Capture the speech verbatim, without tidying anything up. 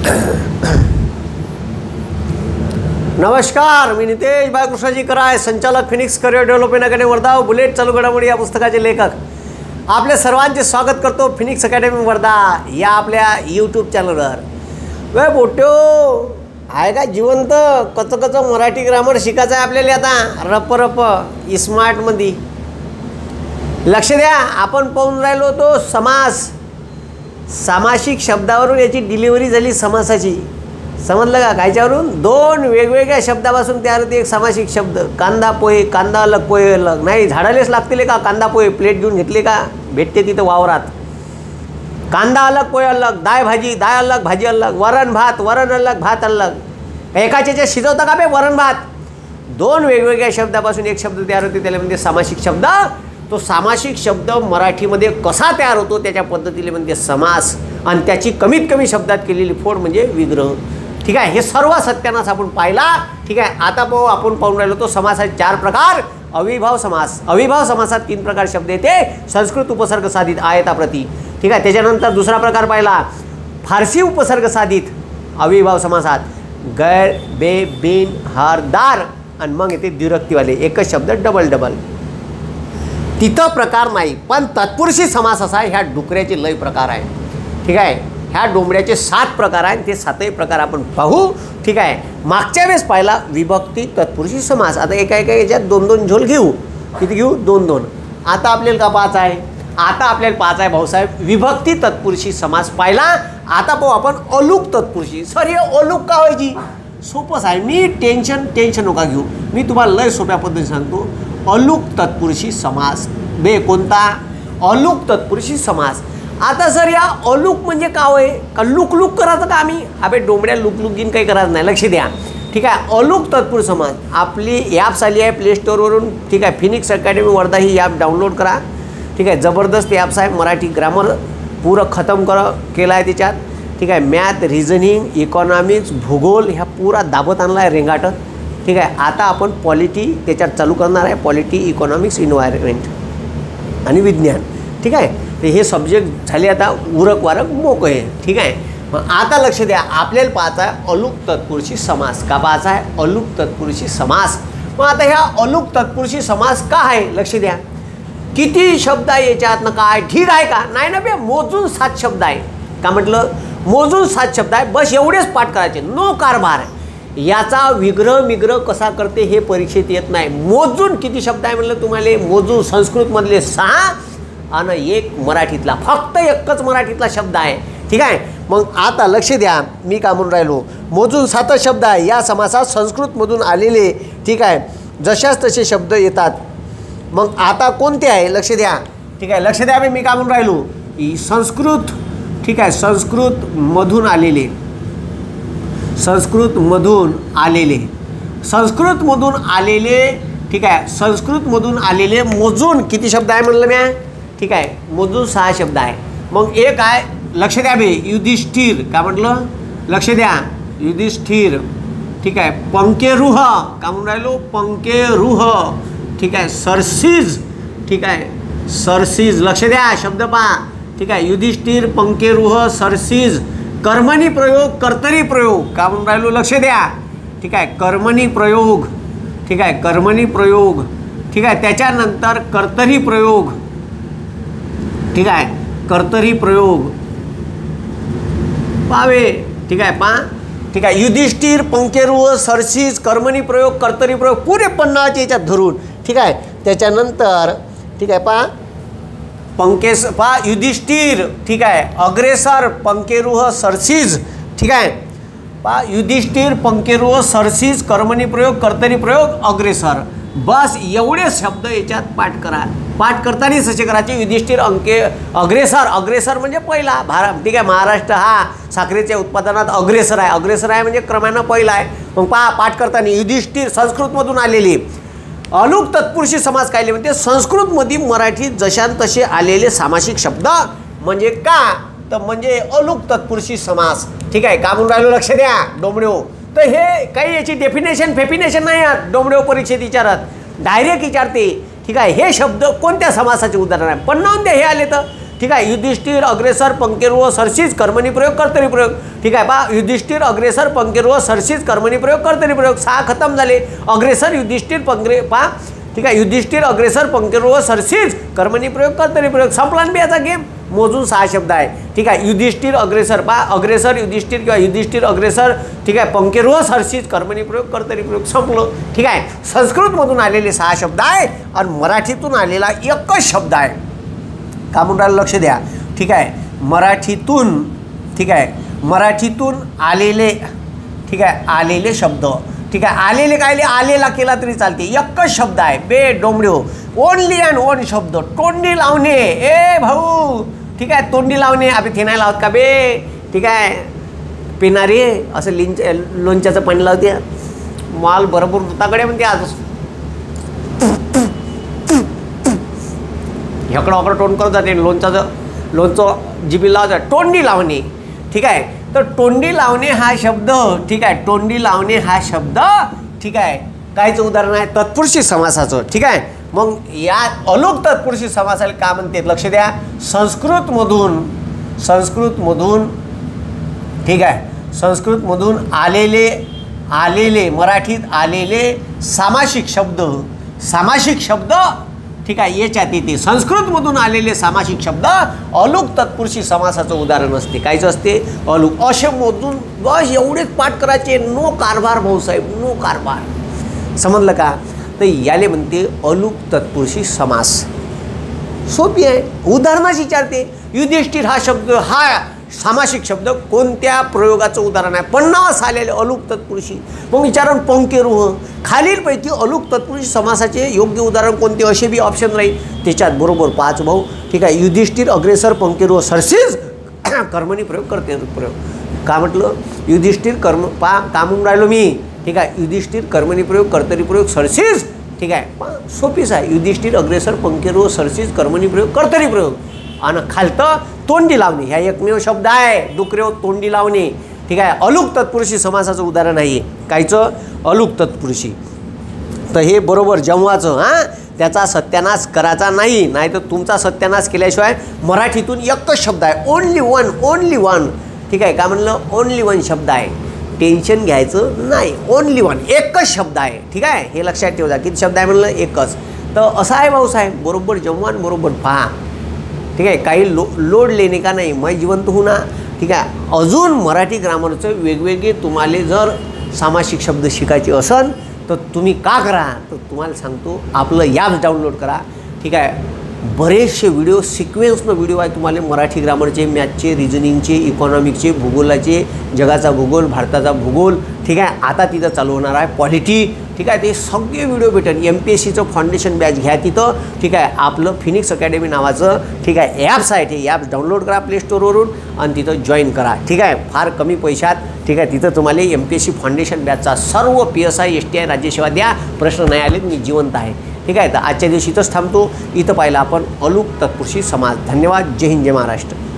नमस्कार, मी नितेश बाळकृष्णाजी कराय, संचालक Phoenix career development academy Wardha, bullet चालू घडामोडी या पुस्तकाचे लेखक. आपले सर्वांचे स्वागत करतो फिनिक्स अकॅडमी वर्धा या आपल्या यूट्यूब चॅनलवर. वे बोट्यो आहे का जिवंत कच कच मराठी ग्रामर शिकायचं आहे आपल्याला आता रप रप स्मार्टमध्ये. लक्ष द्या, आपण पाहून राहिलो तो समास. सामासिक शब्दावरून याची डिलिव्हरी झाली समासाची. समजलं का? कायच्यावरून? दोन वेगवेगळ्या शब्दापासून तयार होते एक सामासिक शब्द. कांदा पोहे, कांदा अलग पोहे अलग. नाही झाडालेच लागतील का कांदा पोहे? प्लेट घेऊन घेतले का? भेटते तिथं वावरात. कांदा अलग पोहे अलग, दाय भाजी दाय अलग भाजी अलग, वरण भात वरण अलग भात अलग. एकाच्या शिजवता का बे वरण भात? दोन वेगवेगळ्या शब्दापासून एक शब्द तयार होते, त्याला म्हणजे सामासिक शब्द. तो सामासिक शब्द मराठीमध्ये कसा तयार होतो त्याच्या पद्धतीने म्हणजे समास, आणि त्याची कमीत कमी शब्दात केलेली फोड म्हणजे विग्रह. ठीक आहे, हे सर्व सत्यानाश आपण पाहिला. ठीक आहे, आता पाहू आपण पाहून राहिलो तो समासाचे चार प्रकार. अविभाव समास. अविभाव समासात तीन प्रकार शब्द येते. संस्कृत उपसर्ग साधित आयताप्रती. ठीक आहे, त्याच्यानंतर दुसरा प्रकार पाहिला फारसी उपसर्ग साधित अविभाव समासात गैर, बे, बिन, हर, दार, आणि मग येते द्विरक्तीवाले एकच शब्द डबल डबल. तिथं प्रकार नाही, पण तत्पुरुषी समास असा ह्या डुकऱ्याचे लय प्रकार आहे. ठीक आहे, ह्या डोंबऱ्याचे सात प्रकार आहेत, ते सातही प्रकार आपण पाहू. ठीक आहे, मागच्या वेळेस पाहिला विभक्ती तत्पुरुषी समास. आता एका एका याच्यात दोन दोन झोल घेऊ. किती घेऊ? दोन दोन. आता आपल्याला का पाच आहे? आता आपल्याला पाच आहे भाऊसाहेब. विभक्ती तत्पुरुषी समास पाहिला. आता पाहू आपण अलुक तत्पुरुषी. सर हे अलुक का व्हायची? सोपंच आहे. मी टेन्शन टेन्शन नका घेऊ, मी तुम्हाला लय सोप्या पद्धतीने सांगतो. अलुक तत्पुरुषी समास. बे कोणता? अलुक तत्पुरुषी समास. आता सर या अलुक म्हणजे का होय? का लुक लुक करायचं का आम्ही? अबे डोंबड्या लुक लुक घेऊन काही करायचं नाही. लक्ष द्या. ठीक आहे, अलुक तत्पुरुषी समास. आपली ॲप्स आली आहे प्ले स्टोअरवरून. ठीक आहे, फिनिक्स अकॅडमी वर्धा ही ॲप डाउनलोड करा. ठीक आहे, जबरदस्त ॲप्स आहे. मराठी ग्रामर पुरं खतम कर केला आहे त्याच्यात. ठीक आहे, मॅथ, रिझनिंग, इकॉनॉमिक्स, भूगोल ह्या पुरा दाबत आणला आहे रेंगाटत. ठीक आहे, आता आपण पॉलिटी त्याच्यात चालू करणार आहे. पॉलिटी, इकॉनॉमिक्स, इन्व्हायरमेंट आणि विज्ञान. ठीक आहे, तर हे सब्जेक्ट झाले आता उरक वारक मोकळे. ठीक आहे, मग आता लक्ष द्या, आपल्याला पाहायचा आहे अलुक तत्पुरुषी समास. का पाहायचा आहे? अलुक तत्पुरुषी समास. मग आता ह्या अलुक तत्पुरुषी समास का आहे? लक्ष द्या. किती शब्द आहे याच्यातनं? काय ठीक आहे का? नाही ना बे, मोजून सात शब्द आहे. का म्हटलं? मोजून सात शब्द आहे, बस एवढेच पाठ करायचे, नो कारभार. याचा विग्रह विग्रह कसा करते हे परीक्षेत येत नाही. मोजून किती शब्द आहे म्हटलं तुम्हाला? मोजून संस्कृतमधले सहा आणि एक मराठीतला, फक्त एकच मराठीतला शब्द आहे. ठीक आहे, मग आता लक्ष द्या, मी का म्हणून राहिलो. मोजून सात शब्द आहे या समासात संस्कृतमधून आलेले. ठीक आहे, जशाच तसे शब्द येतात. मग आता कोणते आहे? लक्ष द्या. ठीक आहे, लक्ष द्या. मी का म्हणून राहिलो संस्कृत. ठीक आहे, संस्कृतमधून आलेले. संस्कृतमधून आलेले संस्कृतमधून आलेले ठीक आहे, संस्कृतमधून आलेले मोजून किती शब्द आहे म्हणलं म्या? ठीक आहे, मोजून सहा शब्द आहे. मग एक आहे, लक्ष द्या बे, युधिष्ठिर. का म्हटलं? लक्ष द्या, युधिष्ठिर. ठीक आहे, पंकेरुह. का म्हणून राहिलो? पंकेरुह. ठीक आहे, सरसीज. ठीक आहे, सरसीज. लक्ष द्या, शब्द पहा. ठीक आहे, युधिष्ठिर, पंकेरुह, सरसीज. कर्मणी प्रयोग, कर्तरी प्रयोग. का म्हणून राहिलो? लक्ष द्या. ठीक आहे, कर्मणी प्रयोग. ठीक आहे, कर्मणी प्रयोग. ठीक आहे, त्याच्यानंतर कर्तरी प्रयोग. ठीक आहे, कर्तरी प्रयोग पावे. ठीक आहे, पहा. ठीक आहे, युधिष्ठिर, पंकेरुह, सरसीज, कर्मणी प्रयोग, कर्तरी प्रयोग पुरे पन्नासच्या याच्यात धरून. ठीक आहे, त्याच्यानंतर ठीक आहे पहा पंकेस पहा युधिष्ठिर. ठीक आहे, अग्रेसर, पंकेरुह, सरसीज. ठीक आहे, पहा युधिष्ठिर, पंकेरुह, सरसीज, कर्मणी प्रयोग, कर्तरी प्रयोग, अग्रेसर. बस एवढे शब्द याच्यात पाठ करा. पाठ करतानाच असे करायचे. युधिष्ठिर, अंके अग्रेसर. अग्रेसर म्हणजे पहिला भारत. ठीक आहे, महाराष्ट्र हा साखरेच्या उत्पादनात अग्रेसर आहे. अग्रेसर आहे म्हणजे क्रमानं पहिला आहे. मग पहा पाठ करताना युधिष्ठिर संस्कृतमधून आलेली. अलुक तत्पुरुषी समास कायले म्हणते? संस्कृतमध्ये मराठीत जशान तसे आलेले सामासिक शब्द म्हणजे का? तर म्हणजे अलुक तत्पुरुषी समास. ठीक आहे, का म्हणून राहिलो? लक्ष द्या डोंबड्यो. तर हे काही याची डेफिनेशन फेफिनेशन नाही आहेत. डोंबड्यो परीक्षेत विचारत डायरेक्ट विचारते. ठीक आहे, हे शब्द कोणत्या समासाचे उदाहरण आहे? पण नोंद द्या हे आले तर. ठीक आहे. युधिष्ठिर अग्रेसर पंकेरुह सरसीज कर्मणी प्रयोग कर्तरी प्रयोग. ठीक आहे पहा, युधिष्ठिर अग्रेसर पंकेरुह सरसीज कर्मणी प्रयोग कर्तरी प्रयोग. सहा खतम झाले. अग्रेसर युधिष्ठिर पंके पहा, ठीक आहे. युधिष्ठिर अग्रेसर पंकेरुह सरसीज कर्मणी प्रयोग कर्तरी प्रयोग. संपला ना याचा गेम. मोजून सहा शब्द आहे. ठीक आहे. युधिष्ठिर अग्रेसर पहा, अग्रेसर युधिष्ठिर किंवा युधिष्ठिर अग्रेसर, ठीक आहे. पंकेरुह सरसीज कर्मणी प्रयोग कर्तरी प्रयोग. संपलं. ठीक आहे. संस्कृतमधून आलेले सहा शब्द आहे आणि मराठीतून आलेला एकच शब्द आहे. का म्हणून लक्ष द्या. ठीक आहे. मराठीतून, ठीक आहे, मराठीतून आलेले, ठीक आहे, आलेले शब्द, ठीक आहे. आलेले कायले आलेला केला तरी चालते. एकच शब्द आहे. बे डोंबड्यो, ओनली अँड वन शब्द. तोंडी लावणे. ए भाऊ, ठीक आहे, तोंडी लावणे. आपण ते नाही लावत का बे, ठीक आहे. पिणारे असं लिंच लोणच्याचं पाणी लावते. माल बरोबर दुताकडे म्हणते आज ह्याकडं अकडं तोंड करत जाते. लोणचाचं लोणचं जिबी लावतं. तोंडी लावणे. ठीक आहे. तर तोंडी लावणे हा शब्द, ठीक आहे, तोंडी लावणे हा शब्द, ठीक आहे, कायचं उदाहरण आहे? तत्पुरुषी समासाचं. ठीक आहे. मग या अलोक तत्पुरुषी समासाला का म्हणते लक्ष द्या. संस्कृतमधून, संस्कृतमधून, ठीक आहे, संस्कृतमधून आलेले, आलेले मराठीत आलेले सामासिक शब्द, सामासिक शब्द, ठीक आहे, याच्यात येते. संस्कृतमधून आलेले सामासिक शब्द अलुक तत्पुरुषी समासाचं उदाहरण असते. कायचं असते? अलुक. असे मोजून बस एवढेच पाठ करायचे. नो कारभार भाऊसाहेब, नो कारभार. समजलं का? तर याले म्हणते अलुक तत्पुरुषी समास. सोपी आहे. उदाहरणाच विचारते. युधिष्ठिर हा शब्द, हा सामासिक शब्द कोणत्या प्रयोगाचं उदाहरण आहे? पन्नास आलेले अलुक तत्पुरुषी. मग विचारण पंकेरुह, खालीलपैकी अलुक तत्पुरुषी समासाचे योग्य उदाहरण कोणते? असे बी ऑप्शन राहील. त्याच्यात बरोबर पाच भाऊ. ठीक आहे. युधिष्ठिर अग्रेसर पंकेरुह सरसीज कर्मणी प्रयोग करते प्रयोग. का म्हटलं? युधिष्ठिर कर्म पा का म्हणून राहिलो मी. ठीक आहे. युधिष्ठिर कर्मणी प्रयोग कर्तरी प्रयोग सरसीज. ठीक आहे. सोपीच आहे. युधिष्ठिर अग्रेसर पंकेरुह सरसीज कर्मणी प्रयोग कर्तरी प्रयोग. आणि खालतं तोंडी लावणे. ह्या एकमेव शब्द आहे. डुकरेव तोंडी लावणे. ठीक आहे. अलुक तत्पुरुषी समासाचं उदाहरण आहे. कायचं? अलुक तत्पुरुषी. तर हे बरोबर जमवाचं. हां, त्याचा सत्यानाश करायचा नाही, नाही तर तुमचा सत्यानाश केल्याशिवाय. मराठीतून एकच शब्द आहे. Only one, only one. ठीक आहे. का म्हणलं? ओनली वन शब्द आहे. टेन्शन घ्यायचं नाही. ओनली वन, एकच शब्द आहे. ठीक आहे. हे लक्षात ठेवा. किती शब्द आहे म्हणलं? एकच. तर असं आहे भाऊसाहेब. बरोबर जमवा, बरोबर पहा. ठीक आहे. काही लो लोड लेणे का नाही. मैं जिवंत हूँ ना. ठीक आहे. अजून मराठी ग्रामरचं वेगवेगळे तुम्हाला जर सामासिक शब्द शिकायचे असेल तर तुम्ही का करा? तर तुम्हाला सांगतो, आपलं ॲप डाउनलोड करा. ठीक आहे. बरेचसे व्हिडिओ सिक्वेन्सनं व्हिडिओ आहे तुम्हाला. मराठी ग्रामरचे, मॅथचे, रिजनिंगचे, इकॉनॉमिक्सचे, भूगोलाचे, जगाचा भूगोल, भारताचा भूगोल. ठीक आहे. आता तिथं चालू होणार आहे पॉलिटी. ठीक आहे. ते सगळे व्हिडिओ भेटेल. एम पी एस सीचं फाउंडेशन बॅच घ्या तिथं. ठीक आहे. आपलं फिनिक्स अकॅडमी नावाचं, ठीक आहे, ॲप्स आहे. ते ॲप्स डाउनलोड करा प्ले स्टोरवरून आणि तिथं जॉईन करा. ठीक आहे. फार कमी पैशात. ठीक आहे. तिथं तुम्हाला M P S C foundation बॅचचा सर्व P S I, S T I, राज्यसेवा द्या. प्रश्न नाही आले, मी जिवंत आहे. ठीक आहे. तर आजच्या दिवशी इथंच थांबतो. इथं पाहिलं आपण अलुक तत्पुरुषी समास. धन्यवाद. जय हिंद, जय महाराष्ट्र.